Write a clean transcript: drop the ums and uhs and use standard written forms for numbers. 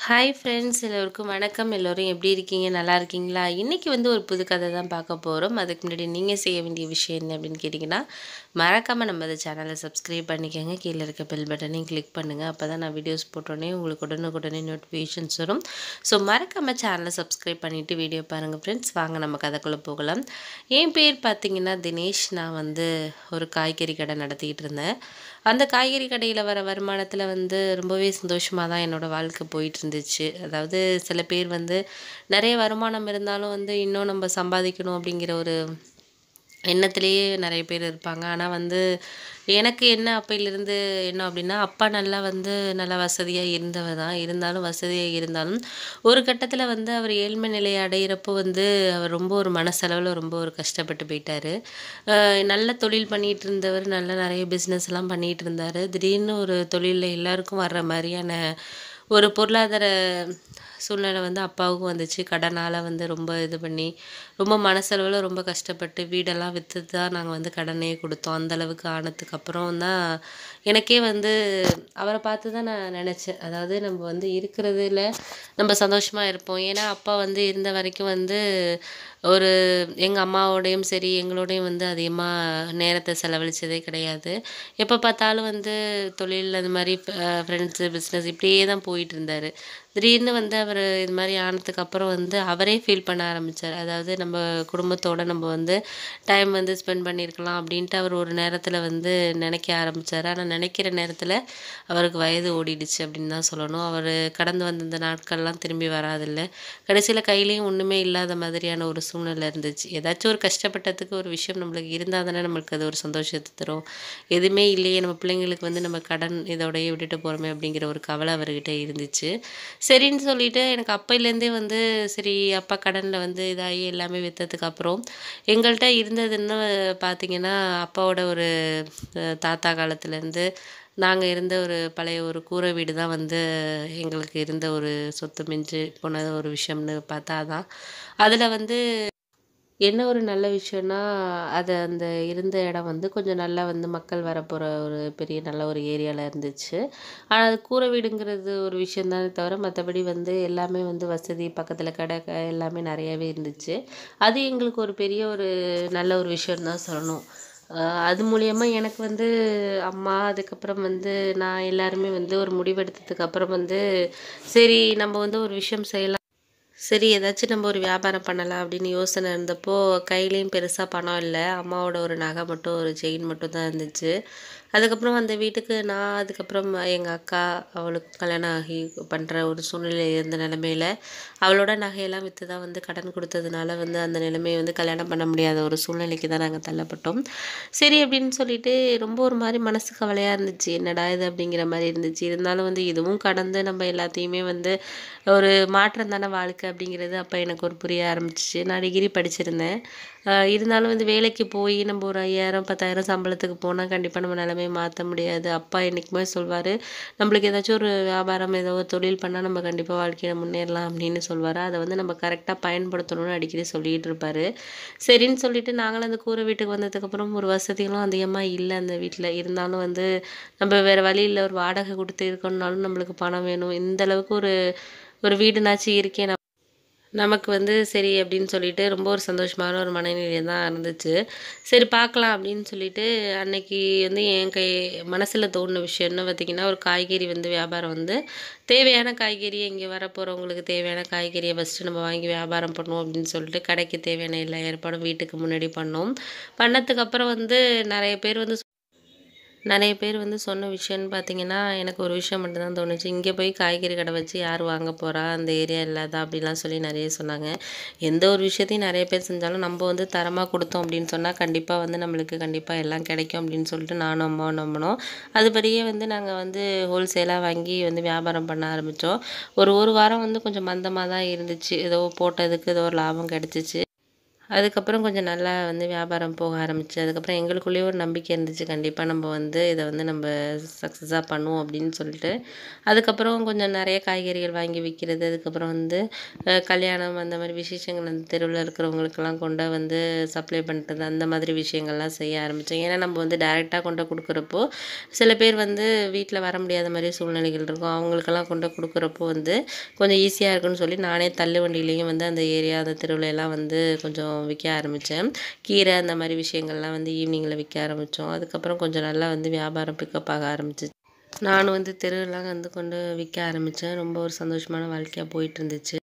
Hi friends எல்லோருக்கும் வணக்கம். எல்லோரும் எப்படி இருக்கீங்க? நல்லா இருக்கீங்களா? இன்றைக்கி ஒரு புது கதை தான் பார்க்க போகிறோம். அதுக்கு முன்னாடி நீங்கள் செய்ய வேண்டிய விஷயம் என்ன அப்படின்னு கேட்டிங்கன்னா, மறக்காமல் நம்ம அந்த சேனலை சப்ஸ்கிரைப் பண்ணிக்கோங்க. கீழே இருக்க பெல் பட்டனையும் கிளிக் பண்ணுங்கள். அப்போ தான் நான் வீடியோஸ் போட்டோன்னே உங்களுக்கு உடனுக்குடனே நோட்டிஃபிகேஷன்ஸ் வரும். ஸோ மறக்காமல் சேனலை சப்ஸ்கிரைப் பண்ணிவிட்டு வீடியோ பாருங்கள் ஃப்ரெண்ட்ஸ். வாங்க நம்ம கதைக்குள்ளே போகலாம். என் பேர் பார்த்திங்கன்னா தினேஷ். நான் ஒரு காய்கறி கடை நடத்திக்கிட்டு இருந்தேன். அந்த காய்கறி கடையில் வர வருமானத்தில் ரொம்பவே சந்தோஷமாக தான் என்னோடய வாழ்க்கை போயிட்டு இருந்துச்சு. அதாவது சில பேர் நிறைய வருமானம் இருந்தாலும் இன்னும் நம்ம சம்பாதிக்கணும் அப்படிங்கிற ஒரு எண்ணத்திலேயே நிறைய பேர் இருப்பாங்க. ஆனால் எனக்கு என்ன அப்பையிலிருந்து என்ன அப்படின்னா, அப்பா நல்லா வசதியாக இருந்தவர் தான். இருந்தாலும் வசதியாக இருந்தாலும் ஒரு கட்டத்தில் அவர் ஏழ்மை நிலையை அடையிறப்போ அவர் ரொம்ப ஒரு மனசளவில் ரொம்ப ஒரு கஷ்டப்பட்டு போயிட்டார். நல்ல தொழில் பண்ணிகிட்டு இருந்தவர், நிறைய பிஸ்னஸ்லாம் பண்ணிகிட்டு இருந்தார். திடீர்னு ஒரு தொழிலில் எல்லாருக்கும் வர்ற மாதிரியான ஒரு பொருளாதார சூழ்நிலை அப்பாவுக்கும் வந்துச்சு. கடனால் ரொம்ப இது பண்ணி ரொம்ப மனசளவில் ரொம்ப கஷ்டப்பட்டு வீடெல்லாம் விற்று தான் நாங்கள் கடனே கொடுத்தோம். அந்தளவுக்கு ஆனதுக்கப்புறம் தான் எனக்கே அவரை பார்த்து தான் நான் நினச்சேன். அதாவது நம்ம இருக்கிறதுல நம்ம சந்தோஷமாக இருப்போம். ஏன்னா அப்பா இருந்த வரைக்கும் ஒரு எங்கள் அம்மாவோடையும் சரி எங்களோடையும் அதிகமாக நேரத்தை செலவழித்ததே கிடையாது. எப்போ பார்த்தாலும் தொழில் அது மாதிரி ஃப்ரெண்ட்ஸு பிஸ்னஸ் இப்படியே தான் போயிட்டு இருந்தார். திடீர்னு அவர் இது மாதிரி ஆனதுக்கப்புறம் அவரே ஃபீல் பண்ண ஆரம்பித்தார். அதாவது நம்ம குடும்பத்தோடு நம்ம டைம் ஸ்பெண்ட் பண்ணியிருக்கலாம் அப்படின்ட்டு அவர் ஒரு நேரத்தில் நினைக்க ஆரம்பித்தார். ஆனால் நினைக்கிற நேரத்தில் அவருக்கு வயது ஓடிடுச்சு அப்படின்னு தான் சொல்லணும். அவர் கடந்து வந்த இந்த நாட்கள்லாம் திரும்பி வராதில்ல. கடைசியில் கையிலையும் ஒன்றுமே இல்லாத மாதிரியான ஒரு சூழ்நிலை இருந்துச்சு. ஏதாச்சும் ஒரு கஷ்டப்பட்டதுக்கு ஒரு விஷயம் நம்மளுக்கு இருந்தால் தானே நம்மளுக்கு அது ஒரு சந்தோஷத்தை தரும். எதுவுமே இல்லையே, நம்ம பிள்ளைங்களுக்கு நம்ம கடன் இதோடையே விட்டுட்டு போகிறோமே அப்படிங்கிற ஒரு கவலை அவர்கிட்ட இருந்துச்சு. சரின்னு சொல்லிட்டு எனக்கு அப்பையிலேருந்தே சரி அப்பா கடனில் இதாகி எல்லாமே விற்றதுக்கப்புறம் எங்கள்கிட்ட இருந்ததுன்னு பார்த்திங்கன்னா, அப்பாவோட ஒரு தாத்தா காலத்துலேருந்து நாங்கள் இருந்த ஒரு பழைய ஒரு கூரை வீடு தான் எங்களுக்கு இருந்த ஒரு சொத்து மிஞ்சி போன ஒரு விஷயம்னு பார்த்தா தான். அதில் என்ன ஒரு நல்ல விஷயம்னா, அது அந்த இருந்த இடம் கொஞ்சம் நல்லா மக்கள் வரப்போகிற ஒரு பெரிய நல்ல ஒரு ஏரியாவில் இருந்துச்சு. ஆனால் அது கூரை வீடுங்கிறது ஒரு விஷயம் தானே தவிர மற்றபடி எல்லாமே வசதி பக்கத்தில் கடை எல்லாமே நிறையாவே இருந்துச்சு. அது எங்களுக்கு ஒரு பெரிய ஒரு நல்ல ஒரு விஷயம் தான் சொல்லணும். அது மூலியமாக எனக்கு அம்மா அதுக்கப்புறம் நான் எல்லாருமே ஒரு முடிவெடுத்ததுக்கப்புறம் சரி நம்ம ஒரு விஷயம் செய்யலாம். சரி ஏதாச்சும் நம்ம ஒரு வியாபாரம் பண்ணலாம் அப்படின்னு யோசனை இருந்தப்போ கையிலையும் பெருசாக பணம் இல்லை. அம்மாவோட ஒரு நகை மட்டும் ஒரு செயின் மட்டும் தான் இருந்துச்சு. அதுக்கப்புறம் அந்த வீட்டுக்கு நான் அதுக்கப்புறம் எங்கள் அக்கா அவளுக்கு கல்யாணம் ஆகி பண்ணுற ஒரு சூழ்நிலை இருந்த நிலமையில அவளோட நகையெல்லாம் விற்று தான் கடன் கொடுத்ததுனால அந்த நிலைமையை கல்யாணம் பண்ண முடியாத ஒரு சூழ்நிலைக்கு தான் நாங்கள் தள்ளப்பட்டோம். சரி அப்படின்னு சொல்லிட்டு ரொம்ப ஒரு மாதிரி மனசு கவலையாக இருந்துச்சு. என்னடா இது அப்படிங்கிற மாதிரி இருந்துச்சு. இருந்தாலும் இதுவும் கடந்து நம்ம எல்லாத்தையுமே ஒரு மாற்றம் தானே வாழ்க்கை அப்படிங்கிறது அப்போ எனக்கு ஒரு புரிய ஆரம்பிச்சிச்சு. நான் டிகிரி படிச்சிருந்தேன். இருந்தாலும் வேலைக்கு போய் நம்ம ஒரு 5000 10,000 சம்பளத்துக்கு போனால் கண்டிப்பாக நம்ம நிலைமையை மாற்ற முடியாது. அப்பா என்றைக்குமே சொல்வார், நம்மளுக்கு ஏதாச்சும் ஒரு வியாபாரம் ஏதோ ஒரு தொழில் பண்ணால் நம்ம கண்டிப்பாக வாழ்க்கையில் முன்னேறலாம் அப்படின்னு சொல்வார். அதை நம்ம கரெக்டாக பயன்படுத்தணும்னு அடிக்கடி சொல்லிகிட்டு இருப்பார். சரின்னு சொல்லிட்டு நாங்களும் அந்த கூரை வீட்டுக்கு வந்ததுக்கப்புறம் ஒரு வசதிகளும் அதிகமாக இல்லை அந்த வீட்டில். இருந்தாலும் நம்ம வேறு வழி இல்லை, ஒரு வாடகை கொடுத்து இருக்கணும்னாலும் நம்மளுக்கு பணம் வேணும். இந்த அளவுக்கு ஒரு ஒரு வீடுனாச்சும் இருக்கேன் நமக்கு சரி அப்படின்னு சொல்லிட்டு ரொம்ப ஒரு சந்தோஷமான ஒரு மனநிலை தான் இருந்துச்சு. சரி பார்க்கலாம் அப்படின்னு சொல்லிட்டு அன்னைக்கு என் மனசில் தோணுன விஷயம்னு பார்த்திங்கன்னா, ஒரு காய்கறி வியாபாரம் தேவையான காய்கறியை இங்கே வரப்போகிறவங்களுக்கு தேவையான காய்கறியை ஃபஸ்ட்டு நம்ம வாங்கி வியாபாரம் பண்ணுவோம் அப்படின்னு சொல்லிட்டு கடைக்கு தேவையான எல்லா ஏற்பாடும் வீட்டுக்கு முன்னாடி பண்ணோம். பண்ணதுக்கப்புறம் நிறைய பேர் சொன்ன விஷயம்னு பார்த்தீங்கன்னா, எனக்கு ஒரு விஷயம் மட்டும் தான் தோணுச்சு. இங்கே போய் காய்கறி கடை வச்சு யார் வாங்க போகிறா? அந்த ஏரியா இல்லாதா? அப்படிலாம் சொல்லி நிறைய சொன்னாங்க. எந்த ஒரு விஷயத்தையும் நிறைய பேர் செஞ்சாலும் நம்ம தரமாக கொடுத்தோம் அப்படின்னு சொன்னால் கண்டிப்பாக நம்மளுக்கு கண்டிப்பாக எல்லாம் கிடைக்கும் அப்படின்னு சொல்லிட்டு நானும் அம்மாவும் நம்பினோம். அதுபடியே நாங்கள் ஹோல்சேலாக வாங்கி வியாபாரம் பண்ண ஆரம்பித்தோம். ஒரு வாரம் கொஞ்சம் மந்தமாக தான் இருந்துச்சு. ஏதோ போட்டதுக்கு ஏதோ ஒரு லாபம் கிடச்சிச்சு. அதுக்கப்புறம் கொஞ்சம் நல்லா வந்து வியாபாரம் போக ஆரம்பிச்சு. அதுக்கப்புறம் எங்களுக்குள்ளேயே ஒரு நம்பிக்கை இருந்துச்சு. கண்டிப்பா நம்ம வந்து இத வந்து நம்ப சக்ஸஸா பண்ணுவோம் அப்படின்னு சொல்லிட்டு. அதுக்கப்புறம் கொஞ்சம் நெறைய காய்கறிகள் வாங்கி விக்கிறது. அதுக்கப்புறம் வந்து கல்யாணம் அந்த மாரி விசேஷங்கள் அந்த தெருவுல இருக்கிறவங்களுக்கெல்லாம் கொண்டு வந்து சப்ளை பண்றது, அந்த மாதிரி விஷயங்கள்லாம் செய்ய ஆரம்பிச்சேன். ஏன்னா நம்ம வந்து டைரக்ட்டா கொண்டு குடுக்குறப்போ, சில பேர் வந்து வீட்ல வர முடியாத மாரி சூழ்நிலைகள் இருக்கும். அவங்களுக்கெல்லாம் கொண்டு குடுக்குறப்போ வந்து கொஞ்சம் ஈஸியா இருக்குன்னு சொல்லி நானே தள்ளு வண்டியிலயும் வந்து அந்த ஏரியா, அந்த தெருவுல எல்லாம் வந்து கொஞ்சம் விக்க ஆரம்பிச்சேன். கீரை அந்த மாரி விஷயங்கள்லாம் வந்து ஈவினிங்ல விக்க ஆரம்பிச்சோம். அதுக்கப்புறம் கொஞ்சம் நல்லா வந்து வியாபாரம் பிக்கப் ஆக ஆரம்பிச்சுச்சு. நானும் வந்து தெருவுலாம் வந்து கொண்டு விக்க ஆரம்பிச்சேன். ரொம்ப ஒரு சந்தோஷமான வாழ்க்கையா போயிட்டுருந்துச்சு.